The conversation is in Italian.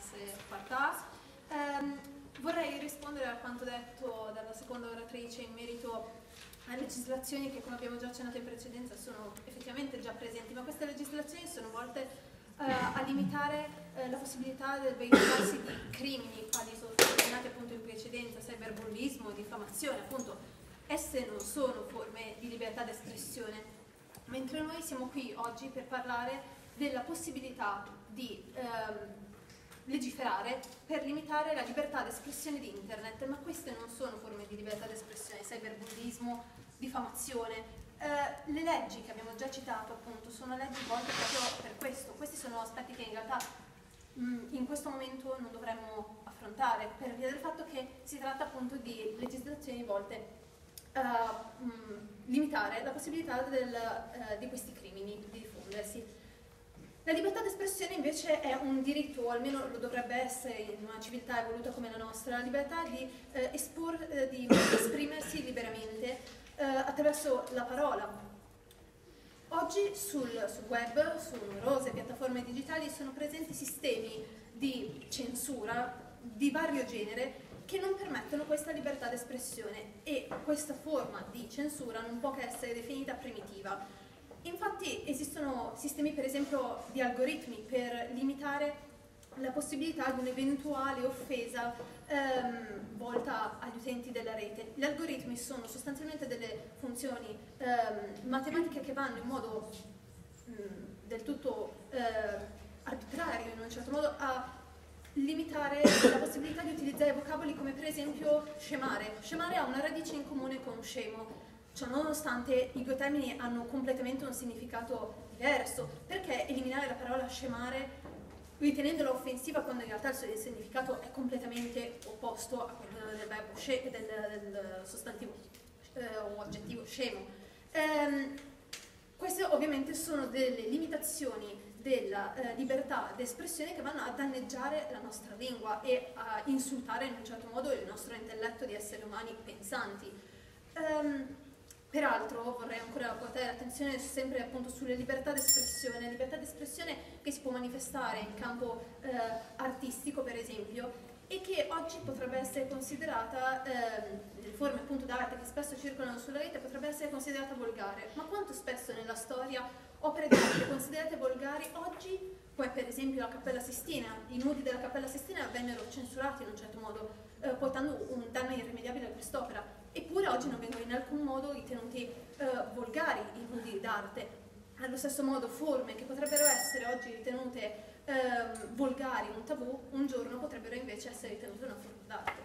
classe quarta A. Vorrei rispondere a quanto detto dalla seconda oratrice in merito a legislazioni che, come abbiamo già accennato in precedenza, sono effettivamente già presenti, ma queste legislazioni sono volte a limitare la possibilità del veicolarsi di crimini, quali sono accennati appunto in precedenza, cyberbullismo, diffamazione, appunto. Esse non sono forme di libertà d'espressione, mentre noi siamo qui oggi per parlare della possibilità di legiferare per limitare la libertà d'espressione di internet, ma queste non sono forme di libertà d'espressione, cyberbullismo, diffamazione. Le leggi che abbiamo già citato appunto sono leggi volte proprio per questo. Questi sono aspetti che in realtà in questo momento non dovremmo affrontare, per via del fatto che si tratta appunto di legislazioni volte a limitare la possibilità di questi crimini di diffondersi. La libertà d'espressione invece è un diritto, o almeno lo dovrebbe essere in una civiltà evoluta come la nostra, la libertà di esprimersi liberamente attraverso la parola. Oggi sul web, su numerose piattaforme digitali, sono presenti sistemi di censura di vario genere che non permettono questa libertà d'espressione, e questa forma di censura non può che essere definita primitiva. Infatti esistono sistemi, per esempio, di algoritmi per limitare la possibilità di un'eventuale offesa volta agli utenti della rete. Gli algoritmi sono sostanzialmente delle funzioni matematiche che vanno in modo del tutto arbitrario, in un certo modo, a limitare la possibilità di utilizzare vocaboli come per esempio scemare. Scemare ha una radice in comune con scemo. Ciò nonostante i due termini hanno completamente un significato diverso, perché eliminare la parola scemare ritenendola offensiva quando in realtà il suo significato è completamente opposto a quello del verbo del sostantivo o aggettivo scemo. Queste ovviamente sono delle limitazioni della libertà d'espressione che vanno a danneggiare la nostra lingua e a insultare in un certo modo il nostro intelletto di esseri umani pensanti. Peraltro vorrei ancora portare l'attenzione sempre appunto sulle libertà d'espressione che si può manifestare in campo artistico, per esempio, e che oggi potrebbe essere considerata, nelle forme appunto d'arte che spesso circolano sulla rete, potrebbe essere considerata volgare. Ma quanto spesso nella storia opere d'arte considerate volgari oggi, come per esempio la Cappella Sistina, i nudi della Cappella Sistina vennero censurati in un certo modo, portando un danno irrimediabile a quest'opera. Eppure oggi non vengono in alcun modo ritenuti volgari i nudi d'arte. Allo stesso modo forme che potrebbero essere oggi ritenute volgari, un tabù, un giorno potrebbero invece essere ritenute una forma d'arte.